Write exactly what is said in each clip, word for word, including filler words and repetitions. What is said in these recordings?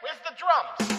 Where's the drums?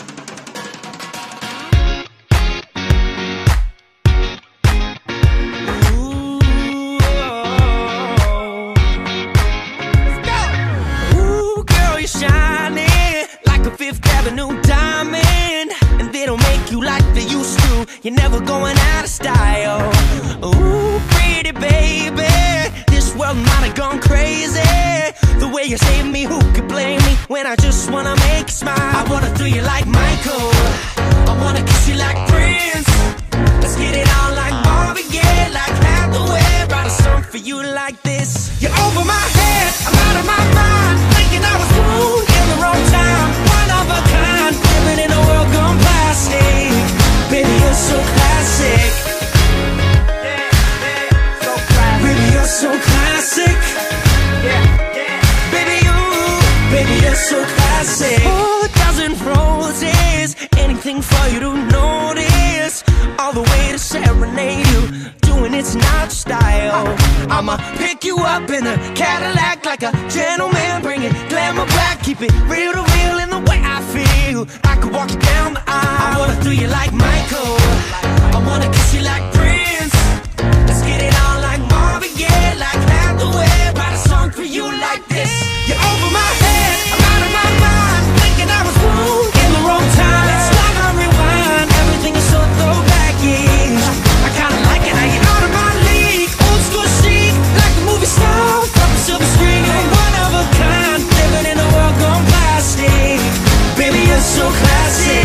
You're never going out of style. Ooh, pretty baby, this world might have gone crazy. The way you save me, who could blame me when I just wanna make you smile? I wanna throw you like Michael, I wanna kiss you like Prince. Let's get it on like Marvin Gaye, like Hathaway. Write a song for you like this. You're over my head, I'm out of my mind, thinking I was born in the wrong time. One of a kind, living in a world gone plastic. Baby, you're so classic. Yeah, yeah, so classic. Baby, you're so classic. Yeah, yeah. Baby, you, baby, you're so classic. Oh, a dozen roses, anything for you to notice. All the way to serenade you, doing it's not your style. I'ma pick you up in a Cadillac like a gentleman, bring it glamour back, keep it real to real in the way I feel. I could walk you down the aisle. I wanna do you like Michael, I wanna kiss you like Prince. Let's get it on like Marvin Gaye, like Hathaway. Write a song for you like this. You're over my head, I'm out of my mind, thinking I was wrong in the wrong time. It's like I rewind, everything is so throwback-ish. I kinda like it how you're out of my league. Old school chic, like a movie star from a silver screen. You're one of a kind, living in a world gone plastic. Baby, you're so classic.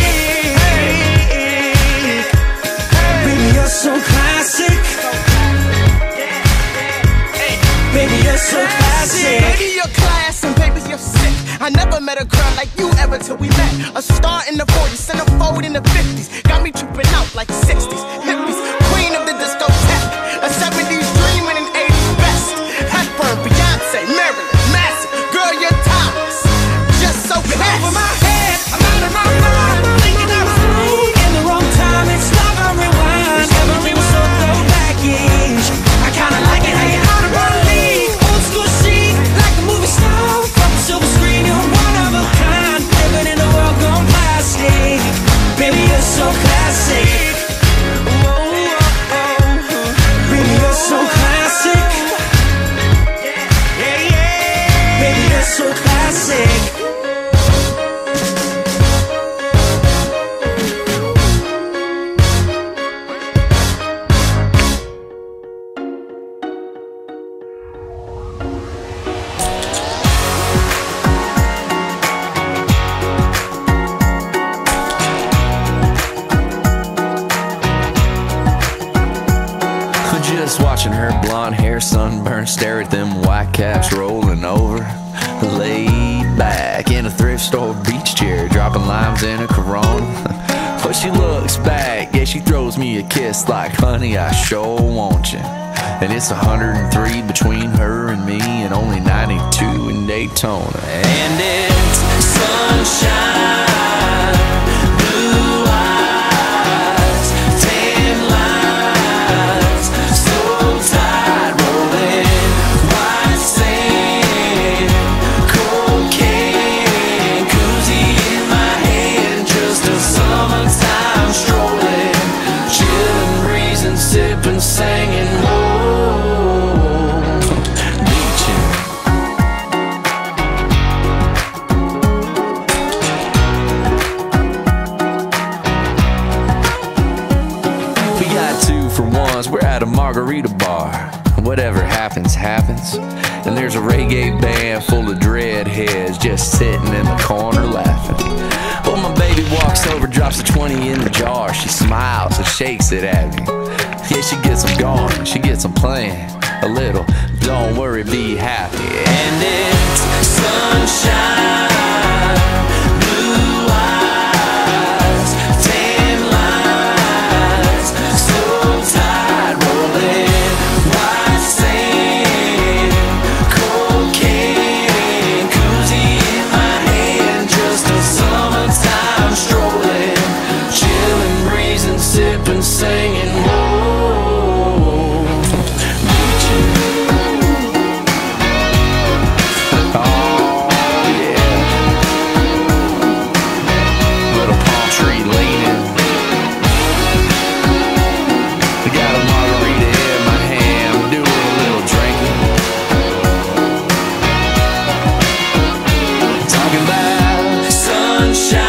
Baby, you're so classic. Baby, you're so classic. Baby, you're class and baby, you're sick. I never met a girl like you ever till we met. A star in the forties, centerfold in the fifties. Got me tripping out like sixties. Hippies, queen of the discotheque. A seventies dream and an eighties best. Hepburn, Beyonce, Marilyn, Massive. Girl, you're timeless. Just so classy. Over my head, I'm out of my mind, thinking I was wrong in the wrong time. It's love I rewind, everything was so throwback-ish. I kinda like it how you're out of my league. Old school chic, like a movie star from a silver screen. You're one of a kind, living in a world gone plastic. Baby, you're so classic. Whoa, oh, oh. Baby, you're so classic. Yeah, yeah. Baby, you're so classic. Just watching her blonde hair sunburn, stare at them white caps rolling over. Laid back in a thrift store beach chair, dropping limes in a Corona. But she looks back, yeah, she throws me a kiss like, honey, I sure want you. And it's one hundred three between her and me, and only ninety-two in Daytona. And it's sunshine, blue eyes, tan lines, so tight rolling, white sand, cocaine, koozie in my hand, just a summertime strolling, chilling, breezing, sipping, singing, whoa, beaching. We got two for ones, we're at a margarita bar. Whatever happens, happens. And there's a reggae band full of dreadheads just sitting in the corner laughing. Well, my baby walks over, drops a twenty in the jar. She smiles and shakes it at me. Yeah, she gets them going, she gets them playing a little. Don't worry, be happy. And it's sunshine, blue eyes, tan lines, so tight rolling, white sand, cocaine, koozie in my hand, just a summertime strolling, chilling, breezing, sipping, singing, whoa, beaching. Oh yeah, sunshine.